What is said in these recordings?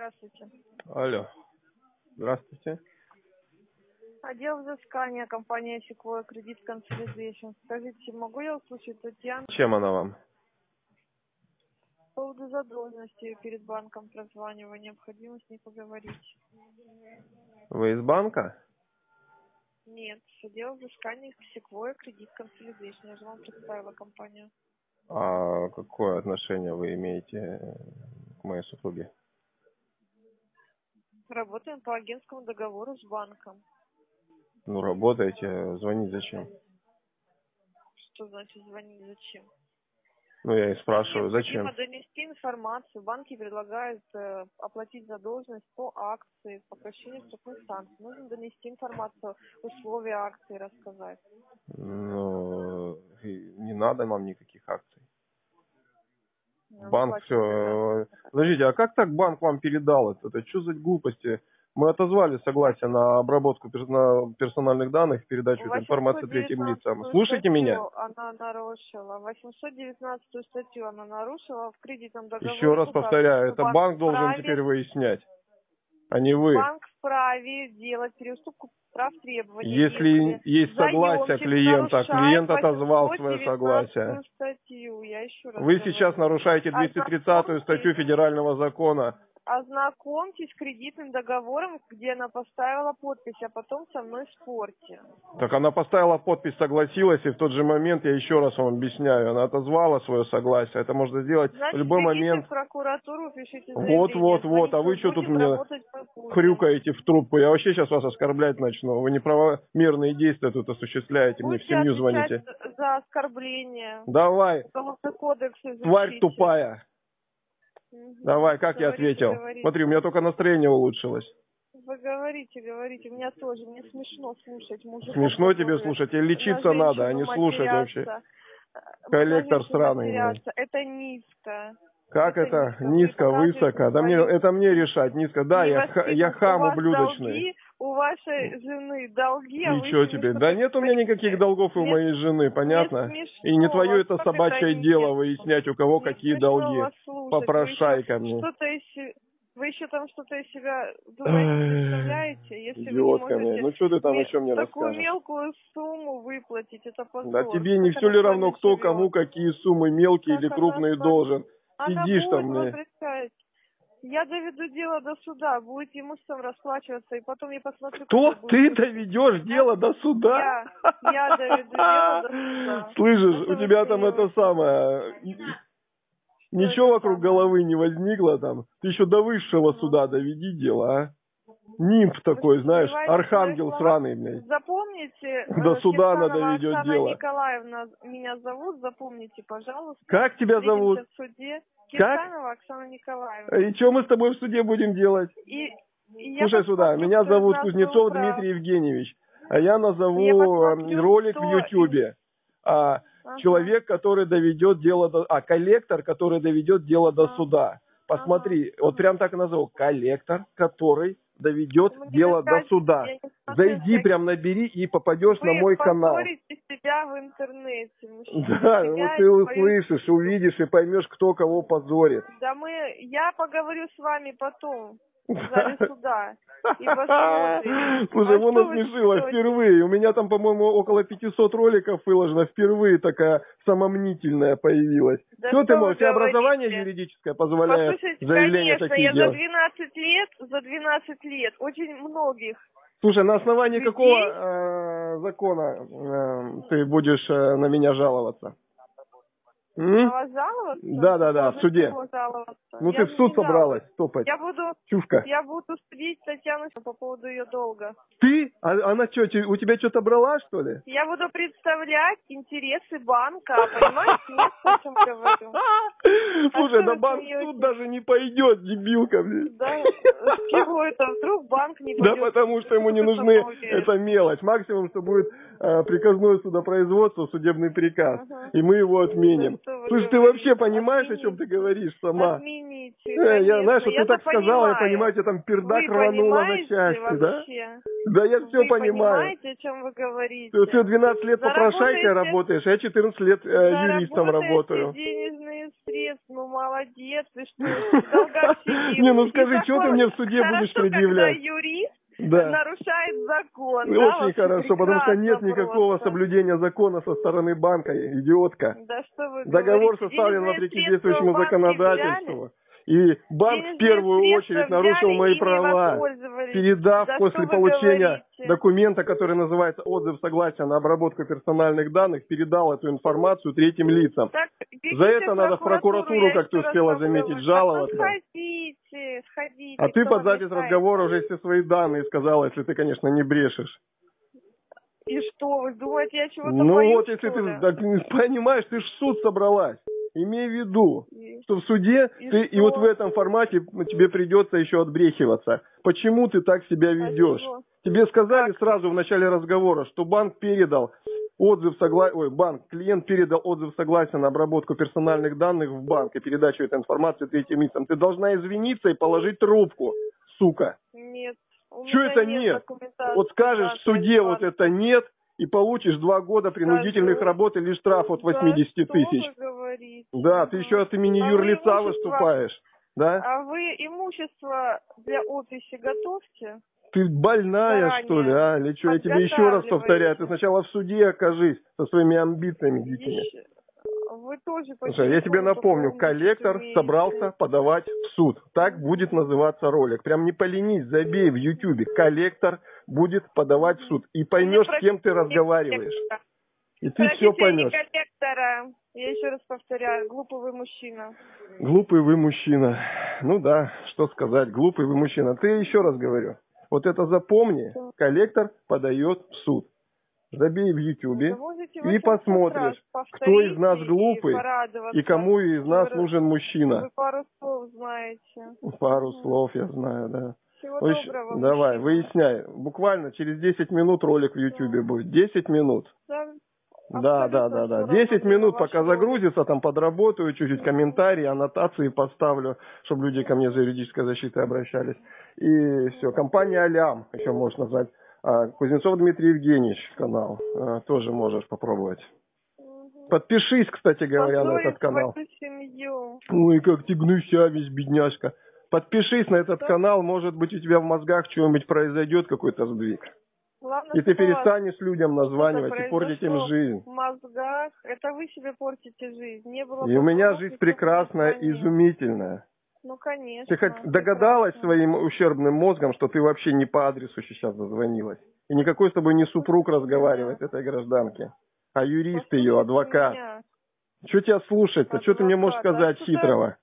Здравствуйте. Алло. Здравствуйте. Отдел взыскания, компания Sequoia Credit Consolidation. Скажите, могу я услышать Татьяну Чем она вам? по поводу задолженности перед банком прозванивания? Необходимо с ней поговорить. Вы из банка? Нет, отдел взыскания Sequoia Credit Consolidation. Я же вам представила компанию. А какое отношение вы имеете к моей супруге? Работаем по агентскому договору с банком. Ну, работаете, звонить зачем? Что значит звонить? Зачем? Ну, я и спрашиваю, Необходимо зачем? донести информацию. Банки предлагают оплатить задолженность по акции, по прощению штрафных санкций. Нужно донести информацию, условия акции рассказать. Ну, не надо нам никаких акций. Ну, Банк все... Подождите, а как так банк вам передал это? Это что за глупости? Мы отозвали согласие на обработку на персональных данных, передачу этой информации третьим лицам. Слушайте меня? Она нарушила. 819 статью она нарушила в кредитном договоре. Еще раз повторяю, это банк должен теперь выяснять, а не вы. Банк вправе делать переуступку прав требований. Если есть согласие клиента, клиент отозвал свое согласие. Статью. Я еще раз вы говорю. Сейчас нарушаете 230 статью федерального закона. Ознакомьтесь с кредитным договором, где она поставила подпись, а потом со мной спорьте. Так она поставила подпись, согласилась, и в тот же момент, я еще раз вам объясняю, она отозвала свое согласие. Это можно сделать в любой момент. В прокуратуру, пишите Вот. А вы что тут мне хрюкаете в трубку? Я вообще сейчас вас оскорблять начну. Вы неправомерные действия тут осуществляете, мне в семью звоните. За оскорбление. Давай. Кодекс Тварь тупая. Давай, как я ответил? Говорите. Смотри, у меня только настроение улучшилось. Вы говорите. У меня тоже. Мне смешно слушать. Смешно тебе слушать? Или лечиться надо, а не слушать вообще. Коллектор сраный. Это низко. Как это? Низко, высоко. Да мне, это мне решать. Низко. Да, я хам ублюдочный. У вашей жены долги, а и что тебе? Да нет у меня никаких долгов у моей жены, понятно? И не твое это собачье дело выяснять, у кого какие долги. Попрошай ко мне. Вы еще там что-то из себя представляете? Если идиотка мне. Ну что ты там еще мне расскажешь? Такую мелкую сумму выплатить, это позор. Да тебе не все ли равно, кто кому какие суммы, мелкие или крупные, должен? Сидишь там мне. Я доведу дело до суда, будет имуществом расплачиваться, и потом я посмотрю... Кто? Ты доведешь дело до суда? Я доведу дело до суда. Слышишь, у тебя там это самое... Ничего вокруг головы не возникло там? Ты еще до высшего суда доведи дело, а? Нимф такой, знаешь, архангел сраный, блядь. Запомните, до суда она доведет дело. Николаевна меня зовут, запомните, пожалуйста. Как тебя зовут? В суде. Кирсанова Оксана Николаевна. И что мы с тобой в суде будем делать? Слушай сюда, меня зовут Кузнецов Дмитрий Евгеньевич, а я назову ролик в Ютубе. Человек, который доведет дело до... коллектор, который доведет дело до суда. Посмотри, вот прям так и назову. Коллектор, который доведет дело до суда. Зайди, прям набери и попадешь на мой канал. Вы себя в интернете. Да, вот ты услышишь, увидишь и поймешь, кто кого позорит. Да я поговорю с вами потом. В зале суда. И посмотрим. Слушай, его насмешило впервые. У меня там, по-моему, около 500 роликов выложено. Впервые такая самомнительная появилась. Да что ты можешь? Тебе образование юридическое позволяет заявления конечно, такие делать? За 12 лет очень многих. Слушай, на основании какого закона ты будешь на меня жаловаться? На вас жаловаться? Да, в суде. Ну ты в суд собралась топать. Чушка. Я буду судить Татьяну по поводу ее долга. Ты? Она что, у тебя что-то брала, что ли? Я буду представлять интересы банка, понимаете? Нет, о чем говорю. Слушай, на банк в суд даже не пойдет, дебилка, блин. Да, с чего это? Вдруг банк не пойдет? Да потому что ему не нужны, это мелочь. Максимум, что будет приказное судопроизводство, судебный приказ. И мы его отменим. Слушай, ты вообще понимаешь, о чем ты говоришь сама? Отмените, я, знаешь, что ты так сказала, я понимаю, тебя там пердак рванула на части, да? Да, я все понимаю. Вы понимаете, о чем вы говорите? Ты 12 лет попрошайкой работаешь, а я 14 лет юристом работаю. Денежные нет средств, ну молодец, ты что, в долгах сидишь. Не, ну скажи, что ты мне в суде будешь предъявлять? Когда юрист Да. нарушает закон. Очень хорошо, потому что нет никакого просто соблюдения закона со стороны банка, идиотка. Да что вы Договор говорите? составлен Денежные вопреки средства действующему в банке законодательству. взяли? И банк в Денежные первую средства очередь нарушил взяли мои и не права, воспользовались. передав Да после что вы получения говорите? документа, который называется «Отзыв согласия на обработку персональных данных», передал эту информацию третьим лицам. Так, За это надо в прокуратуру, как ты успела заметить, жаловаться. Сходите. А ты под запись разговора уже все свои данные сказала, если ты, конечно, не брешешь. И что, вы думаете, я чего-то Ну боюсь, вот, если ты так, понимаешь, ты ж в суд собралась. Имей в виду, что в суде и вот в этом формате тебе придется еще отбрехиваться. Почему ты так себя ведешь? Тебе сказали сразу в начале разговора, что банк передал клиент передал отзыв согласия на обработку персональных данных в банк и передачу этой информации третьим лицам. Ты должна извиниться и положить трубку, сука. Нет. Что это нет? Вот скажешь в суде вот это нет, и получишь 2 года принудительных работ или штраф от 80 тысяч. Да, ты еще от имени юрлица выступаешь. Да? А вы имущество для описи готовьте? Ты больная, заранее, что ли, а? Или что? Я тебе еще раз повторяю, ты сначала в суде окажись со своими амбициями дикими. Вы тоже. Слушай, я тебе напомню, коллектор собрался подавать в суд. Так будет называться ролик. Прям не поленись, забей в Ютубе. Коллектор будет подавать в суд. И поймешь, с кем ты разговариваешь. И ты все поймешь. Коллектора. Я еще раз повторяю, глупый вы мужчина. Глупый вы мужчина. Ну да, что сказать, глупый вы мужчина. Ты еще раз говорю. Вот это запомни. Коллектор подает в суд. Забей в Ютубе и посмотришь, кто из нас глупый и кому из нас нужен мужчина. Вы пару слов знаете. Пару слов я знаю, да. Всего доброго. Давай, выясняй. Буквально через 10 минут ролик в Ютубе будет. 10 минут. Да. 10 минут, пока загрузится, там подработаю, чуть-чуть комментарии, аннотации поставлю, чтобы люди ко мне за юридической защитой обращались. И все. Компания «Алям» еще можешь назвать. Кузнецов Дмитрий Евгеньевич канал. Тоже можешь попробовать. Подпишись, кстати говоря, на этот канал. Ой, как ты гнусявись, бедняжка. Подпишись на этот канал, может быть, у тебя в мозгах что-нибудь произойдет, какой-то сдвиг. Главное, и ты перестанешь людям названивать и портить им жизнь. В мозгах. Это вы себе портите жизнь. Не было и у меня жизнь прекрасная, изумительная. Ну, конечно. Ты хоть догадалась своим ущербным мозгом, что ты вообще не по адресу сейчас зазвонилась? И никакой с тобой не супруг разговаривает этой гражданке, а юрист ее, адвокат. Что тебя слушать-то? Что ты мне можешь сказать хитрого?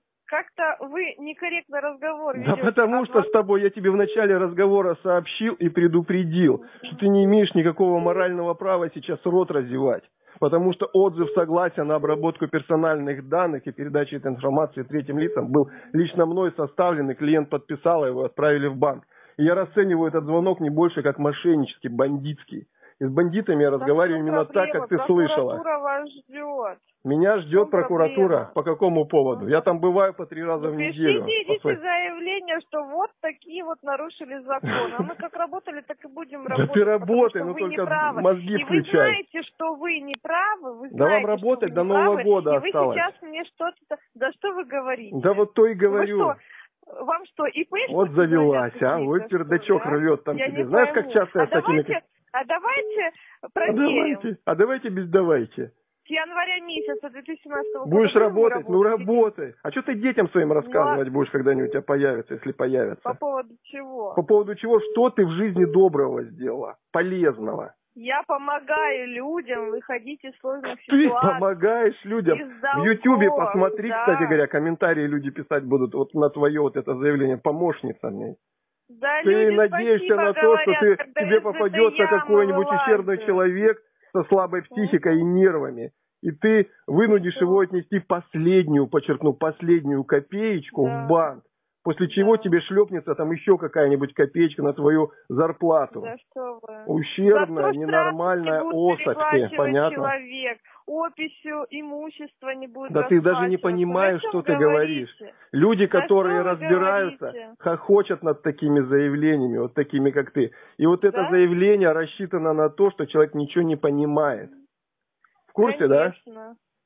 Как-то вы некорректно разговор ведете. Да потому что с тобой я тебе в начале разговора сообщил и предупредил, что ты не имеешь никакого морального права сейчас рот разевать. Потому что отзыв согласия на обработку персональных данных и передачу этой информации третьим лицам был лично мной составлен, и клиент подписал, его отправили в банк. И я расцениваю этот звонок не больше как мошеннический, бандитский. И с бандитами я разговариваю именно так, как ты слышала. Прокуратура вас ждет. Меня ждет прокуратура. По какому поводу? Я там бываю по 3 раза в неделю. Пишите заявление, что вот такие вот нарушили закон. А мы как работали, так и будем работать. Да ты работай, но только мозги включай. И вы знаете, что вы не правы. Вы знаете, да вам работать до Нового года осталось. И вы сейчас мне что-то... Да что вы говорите? Да вот то и говорю. Вы что? Вам что, ИП? Вот завелась, а? Ой, пердачок рвет там тебе. Знаешь, как часто я с такими... А давайте проверим. А давайте без давайте. С января месяца 2017 года. Будешь работать? Ну работай. А что ты детям своим рассказывать будешь, когда они у тебя появятся, если появятся? По поводу чего? По поводу чего? Что ты в жизни доброго сделала? Полезного? Я помогаю людям выходить из сложных ситуаций. Ты помогаешь людям. В Ютубе посмотри, да. Кстати говоря, комментарии люди писать будут вот на твое вот это заявление. Помощница мне. Да, ты надеешься на то, что тебе попадется какой-нибудь ущербный человек со слабой психикой и нервами, и ты вынудишь его отнести последнюю, подчеркну, последнюю копеечку в банк, после чего тебе шлепнется там еще какая-нибудь копеечка на твою зарплату. Да что вы. Ущербная, ненормальная особь, понятно? Человек. Описью имущества не будет. Да ты даже не понимаешь, что ты говоришь. Люди, которые разбираются, хохочут над такими заявлениями, вот такими, как ты. И вот это заявление рассчитано на то, что человек ничего не понимает. В курсе, конечно.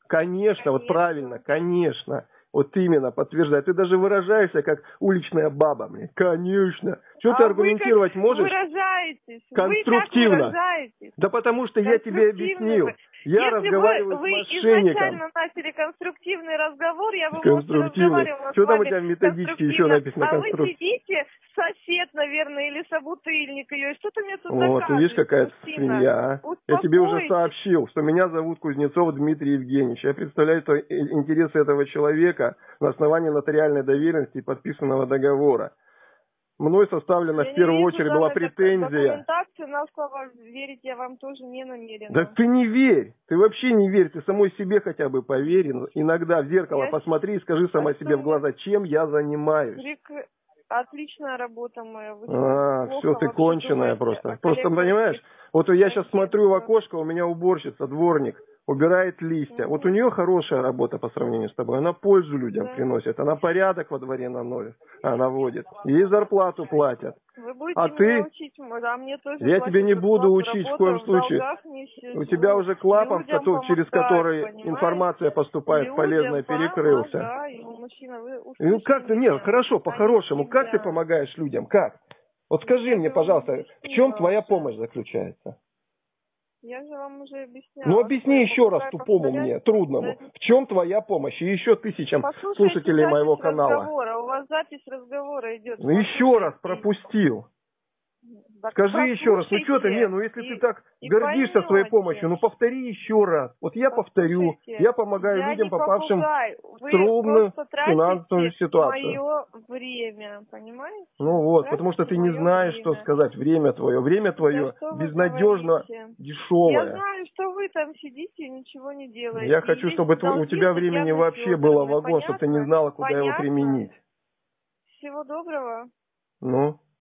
Конечно, вот правильно, конечно. Вот именно, подтверждай. Ты даже выражаешься, как уличная баба, мне. Конечно. Что ты аргументировать можешь? Вы выражаетесь? Конструктивно. Вы как выражаетесь? Да потому что я тебе объяснил. Я разговариваю с мошенником. Если вы изначально начали конструктивный разговор, я бы, может, разговаривала Что там у тебя в методичке еще написано? А вы сидите, сосед, наверное, или собутыльник ее, что-то мне тут вот, доказывает. Видишь, какая свинья. Я тебе уже сообщил, что меня зовут Кузнецов Дмитрий Евгеньевич. Я представляю интересы этого человека на основании нотариальной доверенности и подписанного договора. Мной составлена в первую очередь была претензия. Документацию на слово верить я вам тоже не намерена. Да ты не верь, ты вообще не верь, ты самой себе хотя бы поверь. Иногда в зеркало посмотри и скажи сама себе в глаза, чем я занимаюсь. Отличная работа моя. Все, ты конченая просто. Просто понимаешь, вот я сейчас смотрю в окошко, у меня уборщица, дворник. Убирает листья. Вот у нее хорошая работа по сравнению с тобой. Она пользу людям приносит. Она порядок во дворе наводит. Ей зарплату платят. Вы будете меня учить, а мне тоже я тебе не буду учить в коем случае. У тебя уже клапан, через который информация поступает полезная, перекрылся. Да, мужчина, ну как ты, нет, хорошо, по-хорошему, как ты помогаешь людям? Как? Вот скажи мне, пожалуйста, в чем твоя помощь заключается? Я же вам уже объясняла. Ну объясни еще раз тупому мне, трудному. В чем твоя помощь? И еще тысячам слушателей моего канала. У вас запись разговора идет. Ну еще раз пропустил. Так скажи еще раз, ну что ты, если ты так гордишься своей помощью, ну повтори еще раз. Вот я повторю, я помогаю людям, попавшим в трудную финансовую ситуацию. Мое время, понимаете? Ну вот, потому что ты не знаешь, что сказать. Время твое безнадежно дешевое. Я знаю, что вы там сидите и ничего не делаете. Я хочу, чтобы у тебя времени вообще было вагон, чтобы ты не знала, куда его применить. Всего доброго. Ну?